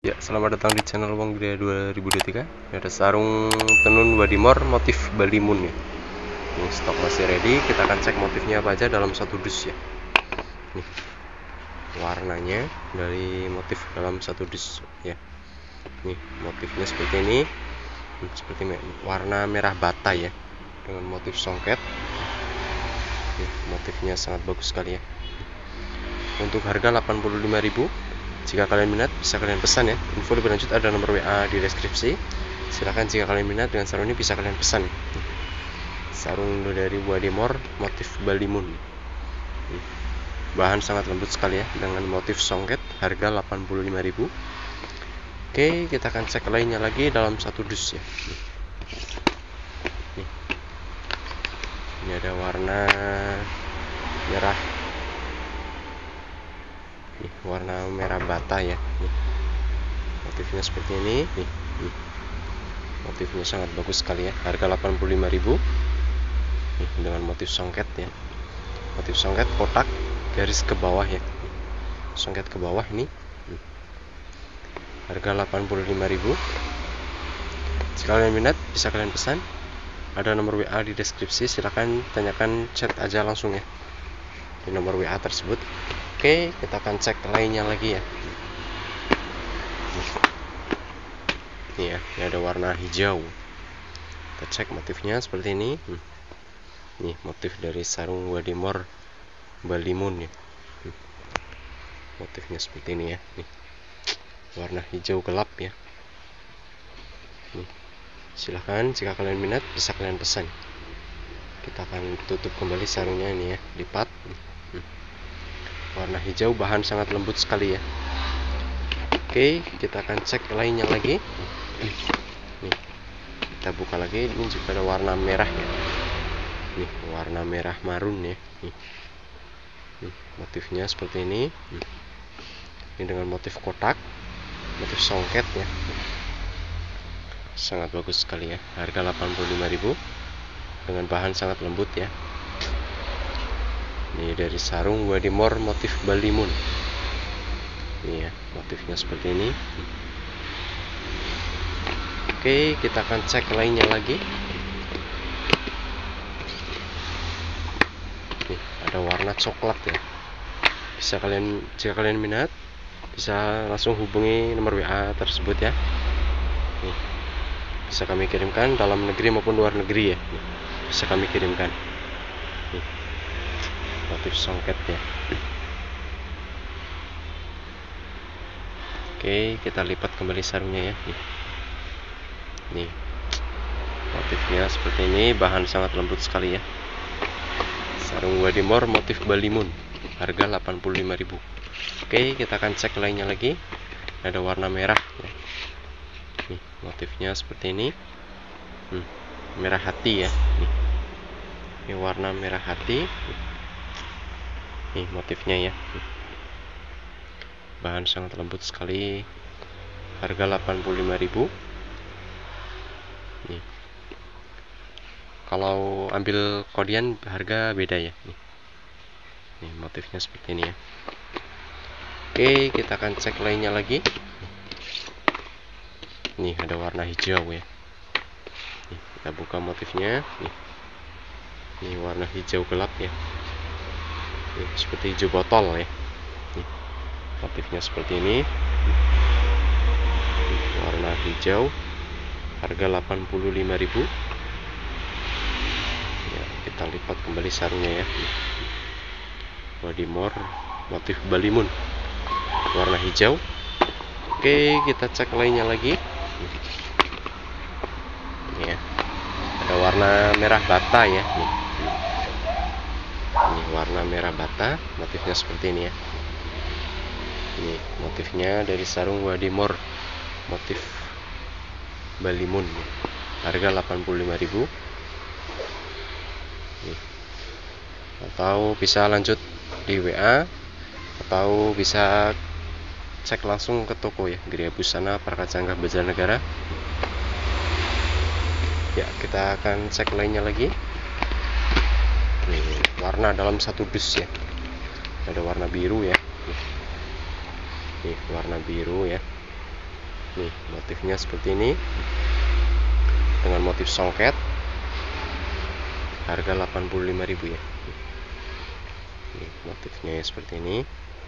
Ya, selamat datang di channel Wong Gria 2023. Ini ada sarung tenun Wadimor motif Balimun ya. Ini stok masih ready. Kita akan cek motifnya apa aja dalam satu dus ya. Nih, warnanya dari motif dalam satu dus ya. Nih, motifnya seperti ini. Seperti warna merah bata ya, dengan motif songket. Nih, motifnya sangat bagus sekali ya. Untuk harga 85.000. Jika kalian minat, bisa kalian pesan ya. Info lebih lanjut ada nomor WA di deskripsi. Silahkan jika kalian minat dengan sarung ini bisa kalian pesan. Sarung dari Wadimor motif Balimun. Bahan sangat lembut sekali ya, dengan motif songket. Harga 85.000. Oke, kita akan cek lainnya lagi dalam satu dus ya. Ini ada warna merah. Warna merah bata ya. Motifnya seperti ini. Motifnya sangat bagus sekali ya. Harga 85.000. Dengan motif songket ya. Motif songket kotak garis ke bawah ya. Songket ke bawah ini. Harga 85.000. Jika kalian minat bisa kalian pesan. Ada nomor WA di deskripsi. Silahkan tanyakan, chat aja langsung ya di nomor WA tersebut. Oke, kita akan cek lainnya lagi ya. Ini ya, ini ada warna hijau. Kita cek motifnya seperti ini. Nih, motif dari sarung Wadimor Balimun ya. Motifnya seperti ini ya. Nih, warna hijau gelap ya. Nih, silahkan jika kalian minat bisa kalian pesan. Kita akan tutup kembali sarungnya ini ya, lipat. Warna hijau, bahan sangat lembut sekali ya. Oke, kita akan cek lainnya lagi. Nih, kita buka lagi. Ini juga ada warna merah ya. Nih, warna merah marun ya. Nih, motifnya seperti ini. Ini dengan motif kotak, motif songket ya. Sangat bagus sekali ya. Harga 85.000 dengan bahan sangat lembut ya. Ini dari sarung Wadimor motif Balimun. Ini ya, motifnya seperti ini. Oke, kita akan cek lainnya lagi. Nih, ada warna coklat ya. Bisa kalian, jika kalian minat, bisa langsung hubungi nomor WA tersebut ya. Nih, bisa kami kirimkan dalam negeri maupun luar negeri ya. Nih, bisa kami kirimkan. Nih, motif songket ya. Oke, kita lipat kembali sarungnya ya. Nih, motifnya seperti ini, bahan sangat lembut sekali ya. Sarung Wadimor motif Balimun, harga 85.000. Oke, kita akan cek lainnya lagi. Ada warna merah ya. Nih, motifnya seperti ini. Merah hati ya. Nih, ini warna merah hati. Nih, motifnya ya. Bahan sangat lembut sekali. Harga 85.000. Nih, kalau ambil kodian harga beda ya. Nih, motifnya seperti ini ya. Oke, kita akan cek lainnya lagi. Nih, ada warna hijau ya. Nih, kita buka motifnya. Nih, warna hijau gelap ya. Nih, seperti hijau botol ya. Nih, motifnya seperti ini. Warna hijau, harga 85.000. Ya, kita lipat kembali sarungnya ya. Wadimor motif Balimun, warna hijau. Oke, kita cek lainnya lagi. Ya, ada warna merah bata ya. Ini warna merah bata, motifnya seperti ini ya. Ini motifnya dari sarung Wadimor motif Balimun ya. Harga 85.000. Atau bisa lanjut di WA atau bisa cek langsung ke toko ya, Gria Busana Prakanca Banjarnegara. Ya, kita akan cek lainnya lagi. Nih, warna dalam satu dus ya. Ada warna biru ya. Nih, warna biru ya. Nih motifnya seperti ini dengan motif songket, harga 85.000 ya. Nih, motifnya seperti ini.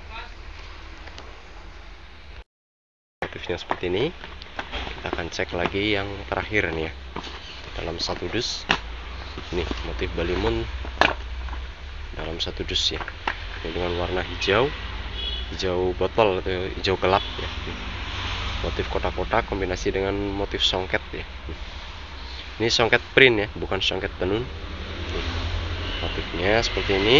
Motifnya seperti ini. Kita akan cek lagi yang terakhir nih ya, dalam satu dus. Ini motif Balimun dalam satu dus ya. Ini dengan warna hijau botol atau hijau gelap ya. Motif kotak-kotak kombinasi dengan motif songket ya. Ini songket print ya, bukan songket tenun. Motifnya seperti ini.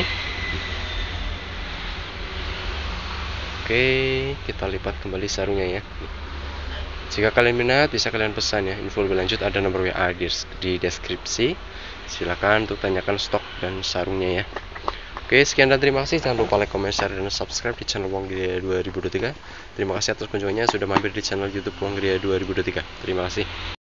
Oke, kita lipat kembali sarungnya ya. Jika kalian minat, bisa kalian pesan ya. Info lebih lanjut ada nomor WA di deskripsi. Silakan untuk tanyakan stok dan sarungnya ya. Oke, sekian dan terima kasih. Jangan lupa like, comment, share, dan subscribe di channel Uang Gria 2023. Terima kasih atas kunjungannya sudah mampir di channel YouTube Uang Gria 2023. Terima kasih.